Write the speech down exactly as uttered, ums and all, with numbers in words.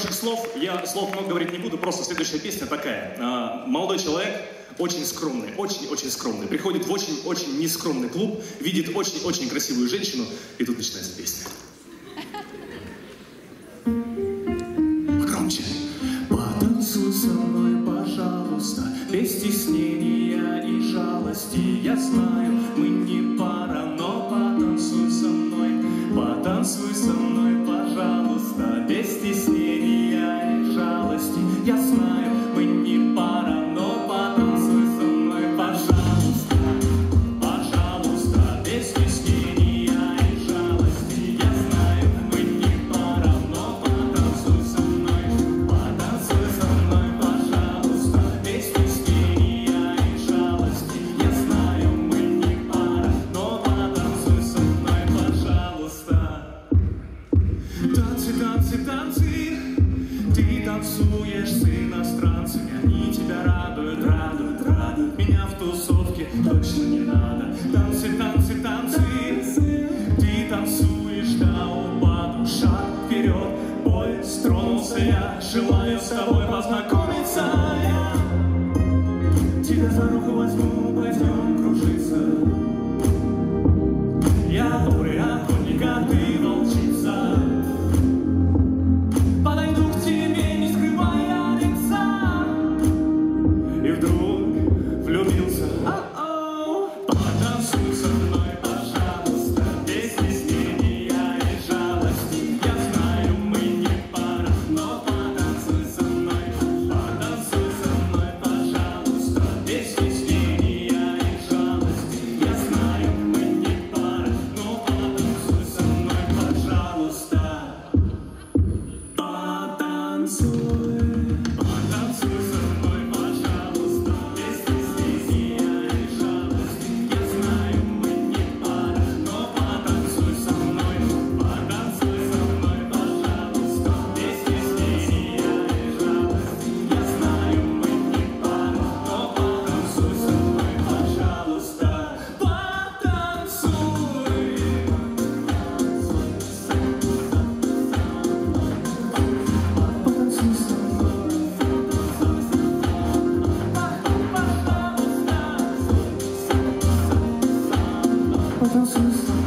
Слов, я слов много говорить не буду, просто следующая песня такая. А, молодой человек, очень скромный, очень-очень скромный, приходит в очень-очень нескромный клуб, видит очень-очень красивую женщину, и тут начинается песня. Громче. Потанцуй со мной, пожалуйста, без стеснения и жалости. Я знаю, мы не пара, но потанцуй со мной, потанцуй со мной, пожалуйста, без стеснения и жалости. Я знаю, мы не пара, но потанцуй со мной, пожалуйста, пожалуйста, без стеснения и жалости. Я знаю, мы не пара, но потанцуй со мной, потанцуй со мной, пожалуйста, без стеснения и жалости. Я знаю, мы не пара, но потанцуй со мной, пожалуйста. Танцы, танцы, танцы, ты танцуешь с иностранцами, они тебя радуют, радуют, радуют. Меня в тусовке точно не надо. Танцы, танцы, танцы, ты танцуешь до упаду. Шаг вперед, поезд тронулся, я желаю с тобой познакомиться. Я тебя за руку возьму, пойдем кружиться. Я бурый охотник, а ты волчица. Подойду к тебе, не скрывая лица, и вдруг влюбился. А-оу. Потанцуй со мной, пожалуйста, без стеснения и жалости. Я знаю, мы не пара, но потанцуй со мной, потанцуй со мной, пожалуйста, без стеснения и жалости. Я знаю, мы не пара, но потанцуй со мной, пожалуйста. Потанцуй, потанцуй со мной, пожалуйста, без стеснения и жалости. Я знаю, мы не пара, но потанцуй со мной, потанцуй со мной, пожалуйста, без стеснения и жалости. Я знаю, мы не пара, но потанцуй со мной, пожалуйста, потанцуй. Потанцуй со мной.